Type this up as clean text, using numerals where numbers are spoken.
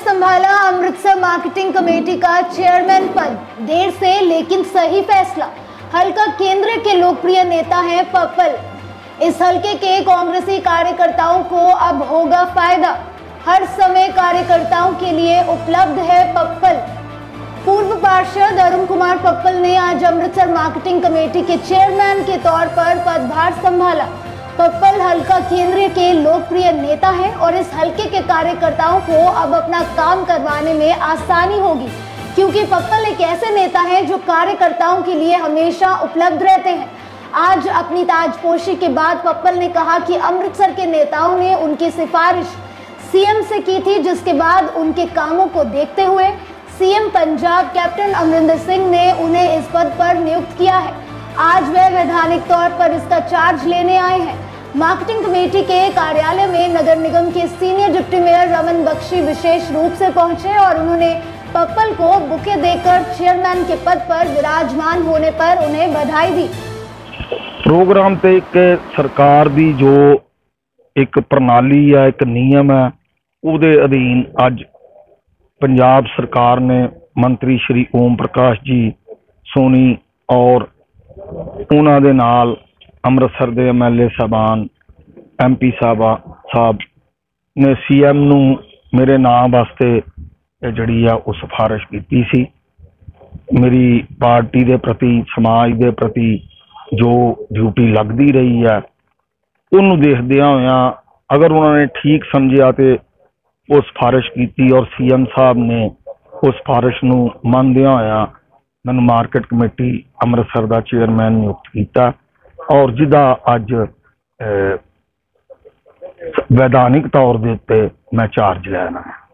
संभाला Amritsar marketing committee का chairman पद। देर से लेकिन सही फैसला। हल्का केंद्र के लोकप्रिय नेता हैं पप्पल। इस हल्के के कांग्रेसी कार्यकर्ताओं को अब होगा फायदा। हर समय कार्यकर्ताओं के लिए उपलब्ध है पप्पल। पूर्व पार्षद अरुण कुमार पप्पल ने आज अमृतसर मार्केटिंग कमेटी के चेयरमैन के तौर पर पदभार संभाला। पप्पल हल्का केंद्र के लोकप्रिय नेता हैं और इस हल्के के कार्यकर्ताओं को अब अपना काम करवाने में आसानी होगी, क्योंकि पप्पल एक ऐसे नेता हैं जो कार्यकर्ताओं के लिए हमेशा उपलब्ध रहते हैं। आज अपनी ताजपोशी के बाद पप्पल ने कहा कि अमृतसर के नेताओं ने उनकी सिफारिश सीएम से की थी, जिसके बाद उनके कामों को देखते हुए सीएम पंजाब कैप्टन अमरिंदर सिंह ने उन्हें इस पद पर नियुक्त किया है। आज वे वैधानिक तौर पर इसका चार्ज लेने आए हैं। मार्केटिंग कमेटी के कार्यालय में नगर निगम के senior deputy mayor Raman Bakshi विशेष रूप से पहुंचे और उन्होंने पप्पल को बुके देकर चेयरमैन के पद पर विराजमान होने पर उन्हें बधाई दी। प्रोग्राम ते एक सरकार दी जो एक प्रणाली है, एक नियम है, उहदे अधीन अज पंजाब सरकार ने मंत्री श्री ओम प्रकाश जी सोनी और उन्हां दे नाल अमृतसर दे MLA साहबान MP साहब ने CM नूं मेरे नाम वास्ते जिहड़ी आ उह सिफारिश कीती सी। मेरी पार्टी दे प्रति, समाज दे प्रति जो ड्यूटी लगदी रही है, उहनूं देखदिआं होइआं अगर उन्होंने ठीक समझिया ते वो सिफारिश की और CM साहब ने उस सिफारिश नूं मनदिआं होइआं मैनूं मार्केट कमेटी अमृतसर का चेयरमैन नियुक्त किया और जिदा अज वैधानिक तौर के उत्ते मैं चार्ज लेना है।